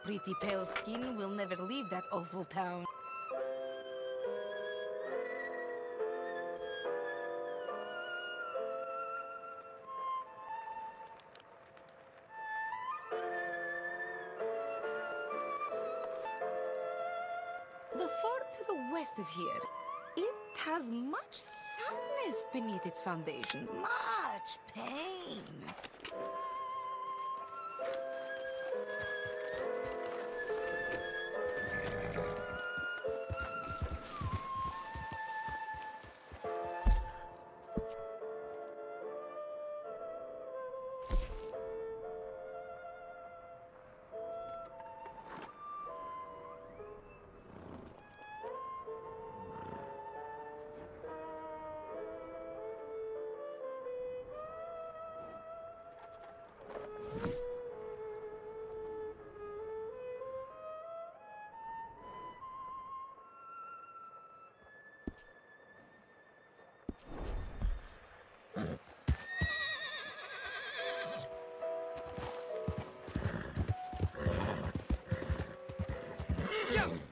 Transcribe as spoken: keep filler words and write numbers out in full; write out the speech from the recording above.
pretty pale skin will never leave that awful town. The fort to the west of here, it has much sadness beneath its foundation. Much pain. Yeah.